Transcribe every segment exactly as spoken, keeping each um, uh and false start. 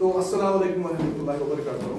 तो अस्सलाम वालेकुम रहमतुल्लाहि व बरकातहू।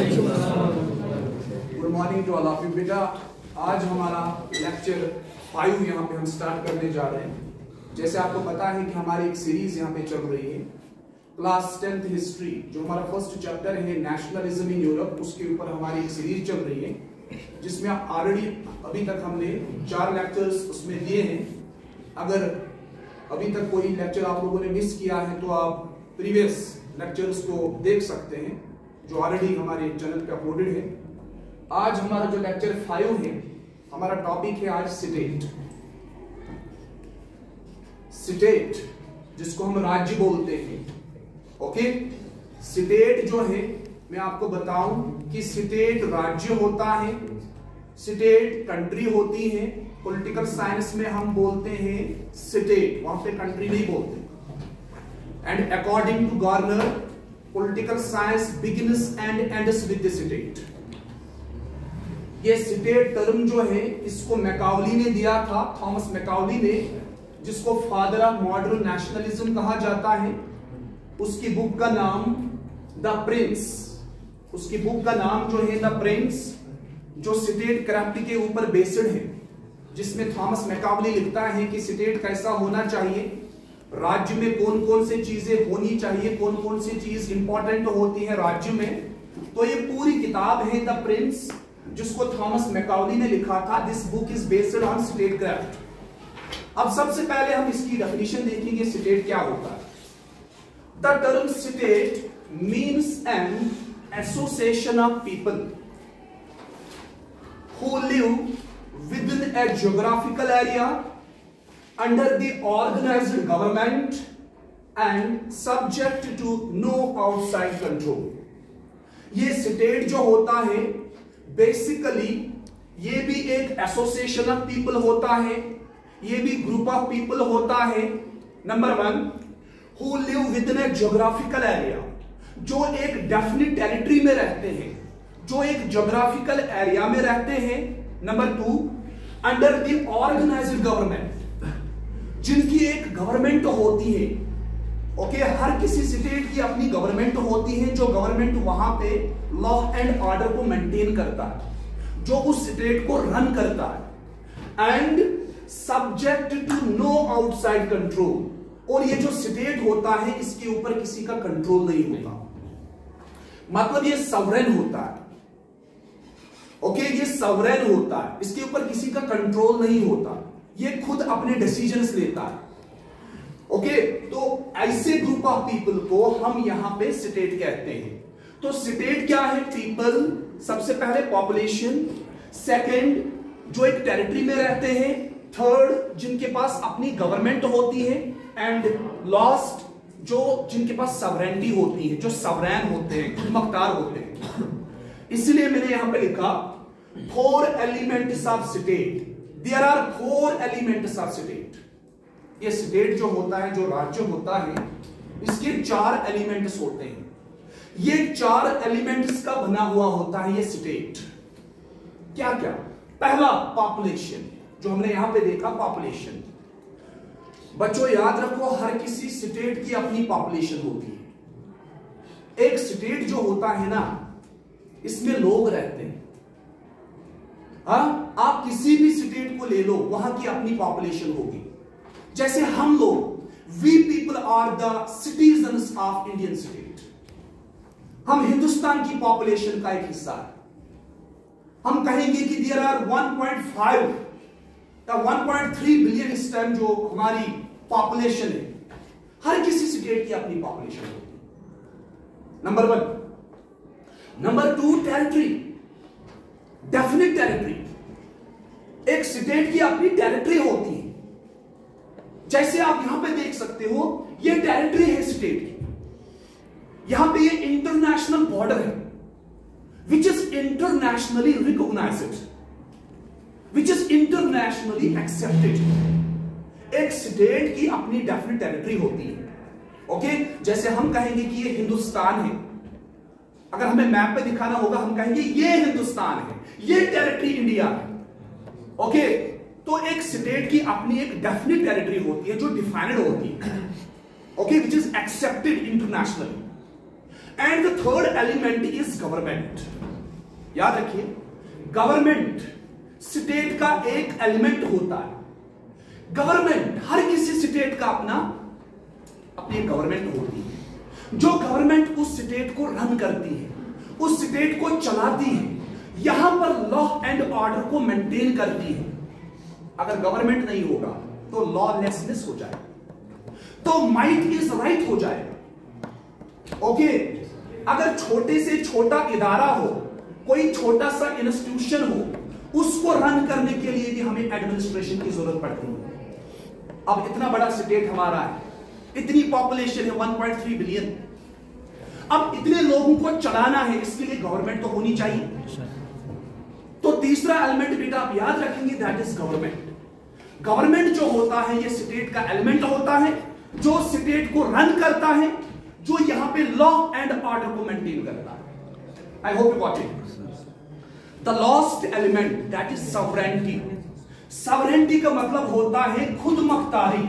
Good morning to all of you. बेटा आज हमारा लेक्चर फाइव यहाँ पे हम स्टार्ट करने जा रहे हैं। जैसे आपको पता है कि हमारी एक सीरीज यहाँ पे चल रही है क्लास टेंथ हिस्ट्री, जो हमारा फर्स्ट चैप्टर है नेशनलिज्म इन यूरोप, उसके ऊपर हमारी एक सीरीज चल रही है जिसमें ऑलरेडी अभी तक हमने चार लेक्चर्स उसमें दिए हैं। अगर अभी तक कोई लेक्चर आप लोगों ने मिस किया है तो आप प्रीवियस लेक्चर्स को देख सकते हैं जो ऑलरेडी हमारे चैनल पे अपलोडेड है। आज हमारा जो लेक्चर फाइव है, हमारा टॉपिक है आज स्टेट। स्टेट जिसको हम राज्य बोलते हैं। ओके, स्टेट जो है मैं आपको बताऊं कि स्टेट राज्य होता है, स्टेट कंट्री होती है। पॉलिटिकल साइंस में हम बोलते हैं स्टेट, वहां पे कंट्री नहीं बोलते। And according to Garner, political science begins and ends with the state. ये स्टेट टर्म जो है इसको मैकाउली ने दिया था, थॉमस मैकाउली ने, जिसको फादर ऑफ मॉडर्न नेशनलिज्म कहा जाता है। उसकी बुक का नाम द प्रिंस, उसकी बुक का नाम जो है द प्रिंस, जो स्टेट क्राफ्ट के ऊपर बेस्ड है, जिसमें थॉमस मैकाउली लिखता है कि स्टेट कैसा होना चाहिए, राज्य में कौन कौन सी चीजें होनी चाहिए, कौन कौन सी चीज इंपॉर्टेंट होती है राज्य में। तो ये पूरी किताब है द प्रिंस, जिसको थॉमस मैकाउली ने लिखा था। This book is based on statecraft. अब सबसे पहले हम इसकी डेफिनेशन देखेंगे, स्टेट क्या होता है। The term state means an association of people who live within a geographical area under the organized government and subject to no outside control। ये स्टेट जो होता है बेसिकली ये भी एक एसोसिएशन ऑफ पीपल होता है, ये भी ग्रुप ऑफ पीपल होता है। Number one, who live within a geographical area, जो एक डेफिनिट टेरिटरी में रहते हैं, जो एक ज्योग्राफिकल एरिया में रहते हैं। Number two, under the organised government, जिनकी एक गवर्नमेंट होती है। ओके, हर किसी स्टेट की अपनी गवर्नमेंट होती है, जो गवर्नमेंट वहां पे लॉ एंड ऑर्डर को मेंटेन करता है, जो उस स्टेट को रन करता है। And subject to no outside control, और ये जो स्टेट होता है इसके ऊपर किसी का कंट्रोल नहीं होता, मतलब ये सवरेन होता है। ओके okay, ये सवरेन होता है, इसके ऊपर किसी का कंट्रोल नहीं होता, ये खुद अपने डिसीजंस लेता है। ओके okay, तो ऐसे ग्रुप ऑफ पीपल को हम यहां पे स्टेट कहते हैं। तो स्टेट क्या है? पीपल, सबसे पहले पॉपुलेशन, सेकंड जो एक टेरिटरी में रहते हैं, थर्ड जिनके पास अपनी गवर्नमेंट होती है, एंड लास्ट जो जिनके पास सवरेनिटी होती है, जो सवरैन होते हैं, खुद मुख्तार होते हैं। इसलिए मैंने यहां पे लिखा four elements of state. There are four elements of state. ये स्टेट जो होता है, जो राज्य होता है, इसके चार एलिमेंट्स होते हैं। ये चार एलिमेंट्स का बना हुआ होता है ये स्टेट। क्या क्या? पहला पॉपुलेशन, जो हमने यहां पे देखा पॉपुलेशन। बच्चों याद रखो, हर किसी स्टेट की अपनी पॉपुलेशन होती है। एक स्टेट जो होता है ना, इसमें लोग रहते हैं। हाँ, आप किसी भी स्टेट को ले लो, वहां की अपनी पॉपुलेशन होगी। जैसे हम लोग, we people are the citizens of Indian state. हम हिंदुस्तान की पॉपुलेशन का एक हिस्सा है। हम कहेंगे कि there are one point five या वन पॉइंट थ्री बिलियन इस टाइम जो हमारी पॉपुलेशन है। हर किसी स्टेट की अपनी पॉपुलेशन होती है। Number one. Number two, territory, definite territory. एक स्टेट की अपनी टेरिटरी होती है। जैसे आप यहां पे देख सकते हो, ये टेरिटरी है स्टेट की। यहां पे ये इंटरनेशनल बॉर्डर है, which is internationally recognised, which is internationally accepted. एक स्टेट की अपनी डेफिनिट टेरिटरी होती है। ओके, जैसे हम कहेंगे कि ये हिंदुस्तान है, अगर हमें मैप पे दिखाना होगा हम कहेंगे ये हिंदुस्तान है, ये टेरिटरी इंडिया है। ओके, तो एक स्टेट की अपनी एक डेफिनिट टेरिटरी होती है जो डिफाइंड होती है। Okay, which is accepted internationally. And the third element is government. याद रखिए, गवर्नमेंट स्टेट का एक एलिमेंट होता है। गवर्नमेंट, हर किसी स्टेट का अपना अपनी गवर्नमेंट होती है, जो गवर्नमेंट उस स्टेट को रन करती है, उस स्टेट को चलाती है, यहां पर लॉ एंड ऑर्डर को मेंटेन करती है। अगर गवर्नमेंट नहीं होगा तो लॉलेसनेस हो जाएगा, तो माइट इज राइट हो जाएगा। ओके, अगर छोटे से छोटा इदारा हो, कोई छोटा सा इंस्टीट्यूशन हो, उसको रन करने के लिए भी हमें एडमिनिस्ट्रेशन की जरूरत पड़ती है। अब इतना बड़ा स्टेट हमारा है, इतनी पॉपुलेशन है वन पॉइंट थ्री बिलियन, अब इतने लोगों को चलाना है, इसके लिए गवर्नमेंट तो होनी चाहिए। तो तीसरा एलिमेंट बेटा आप याद रखेंगे, दैट इज गवर्नमेंट। गवर्नमेंट जो होता है ये स्टेट का एलिमेंट होता है, जो स्टेट को रन करता है, जो यहां पे लॉ एंड ऑर्डर को मेंटेन करता है। I hope you got it. The last element that is sovereignty. Sovereignty का मतलब होता है खुद मुख्तारी।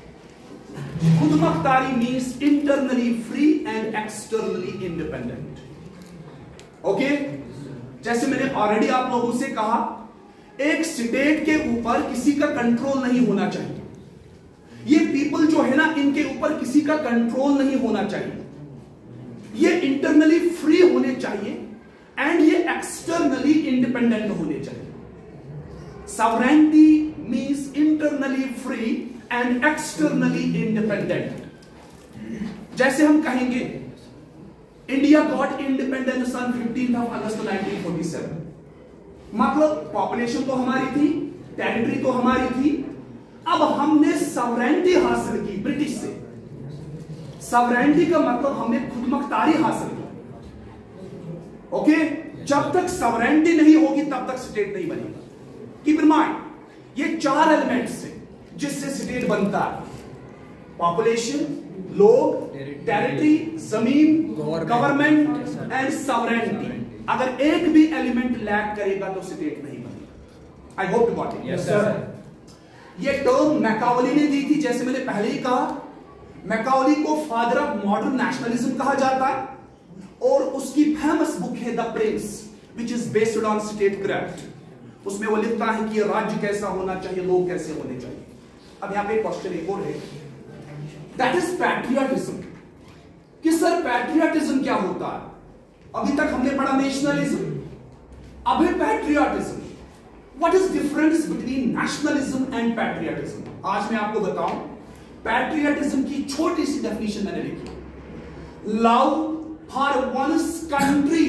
खुद मुख्तारी means internally free and externally independent. Okay, जैसे मैंने ऑलरेडी आप लोगों से कहा, एक स्टेट के ऊपर किसी का कंट्रोल नहीं होना चाहिए। ये पीपल जो है ना, इनके ऊपर किसी का कंट्रोल नहीं होना चाहिए। ये इंटरनली फ्री होने चाहिए एंड ये एक्सटर्नली इंडिपेंडेंट होने चाहिए। Sovereignty means internally free and externally independent. जैसे हम कहेंगे India got independence on fifteenth of August nineteen forty seven, मतलब पॉपुलेशन तो हमारी थी, टेरिटरी तो हमारी थी, अब हमने सॉवरेनिटी हासिल की ब्रिटिश से। सॉवरेनिटी का मतलब हमने खुदमुख्तारी हासिल की। ओके, जब तक सॉवरेनिटी नहीं होगी तब तक स्टेट नहीं बनेगा। कीप इन माइंड, ये चार एलिमेंट्स से जिससे स्टेट बनता है, पॉपुलेशन, लोग, टेरिटरी, जमीन, गवर्नमेंट एंड सॉवरेनिटी। अगर एक भी एलिमेंट लैक करेगा तो स्टेट नहीं बनेगा। I hope you got it. Yes sir. ये टर्म मैकाओली ने दी थी, जैसे मैंने पहले ही कहा, मैकाओली को फादर ऑफ मॉडर्न नेशनलिज्म कहा जाता है, और उसकी फेमस बुक है the prince which is based on statecraft. उसमें वो लिखता है कि राज्य कैसा होना चाहिए, लोग कैसे होने चाहिए। अब यहां पे क्वेश्चन एक और है, दैट इज पैट्रियटिज्म। कि सर पैट्रियटिज्म क्या होता है? अभी तक हमने पढ़ा नेशनलिज्म, अब है patriotism. What is difference between nationalism and patriotism? आज मैं आपको बताऊं। पैट्रियटिज्म की छोटी सी डेफिनेशन मैंने लिखी, love for one's country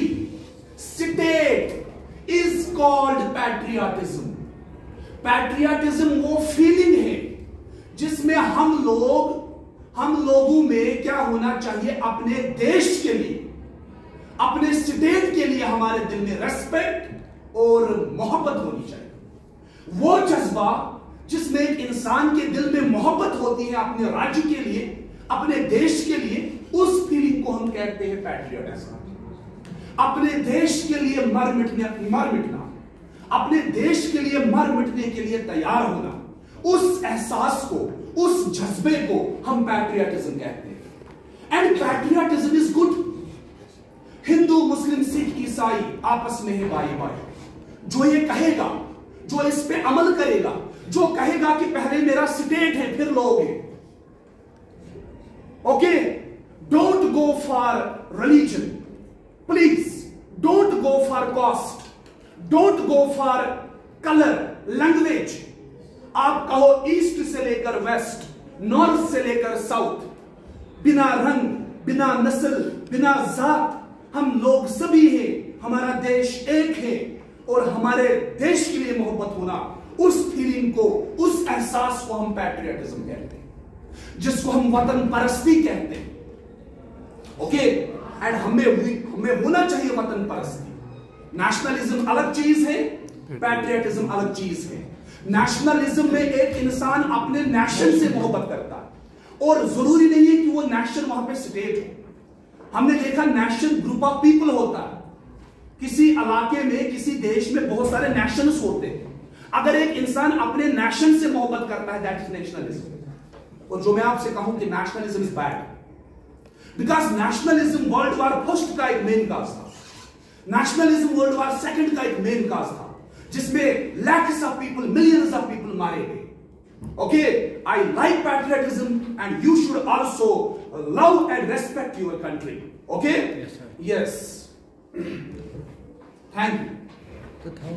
state is called patriotism. Patriotism वो फीलिंग है जिसमें हम लोग हम लोगों में क्या होना चाहिए, अपने देश के लिए, अपने स्टेट के लिए हमारे दिल में रेस्पेक्ट और मोहब्बत होनी चाहिए। वो जज्बा जिसमें एक इंसान के दिल में मोहब्बत होती है अपने राज्य के लिए, अपने देश के लिए, उस फीलिंग को हम कहते हैं पैट्रियटिज्म। अपने देश के लिए मर मिटने मर मिटना, अपने देश के लिए मर मिटने के लिए तैयार होना, उस एहसास को, उस जज्बे को हम पैट्रियटिज्म कहते हैं। And patriotism is good. Hindu, मुस्लिम, सिख, ईसाई आपस में है भाई भाई। जो ये कहेगा, जो इस पे अमल करेगा, जो कहेगा कि पहले मेरा स्टेट है फिर लोग है, okay, don't go for religion, please don't go for caste, don't go for colour, language. आप कहो ईस्ट से लेकर वेस्ट, नॉर्थ से लेकर साउथ, बिना रंग, बिना नस्ल, बिना जात, हम लोग सभी हैं, हमारा देश एक है, और हमारे देश के लिए मोहब्बत होना, उस फीलिंग को, उस एहसास को हम पैट्रियटिज्म कहते हैं, जिसको हम वतन परस्ती कहते हैं। ओके, एंड हमें हमें होना चाहिए वतन परस्ती। नेशनलिज्म अलग चीज है, पैट्रियटिज्म अलग चीज है। नेशनलिज्म में एक इंसान अपने नेशन से मोहब्बत करता है, और जरूरी नहीं है कि वो नेशन वहां पे स्टेट हो। हमने देखा नेशन ग्रुप ऑफ पीपल होता है। किसी इलाके में, किसी देश में बहुत सारे नेशंस होते हैं। अगर एक इंसान अपने नेशन से मोहब्बत करता है, दैट इज नेशनलिज्म। और जो मैं आपसे कहूं कि nationalism is bad, because nationalism world war first का एक मेन काज था, नेशनलिज्म वर्ल्ड वार सेकंड का एक मेन काज था, जिसमें lakhs of people, millions of people मारे गए. Okay, I like patriotism, and you should also love and respect your country. Okay? Yes, sir. Yes. Thank you.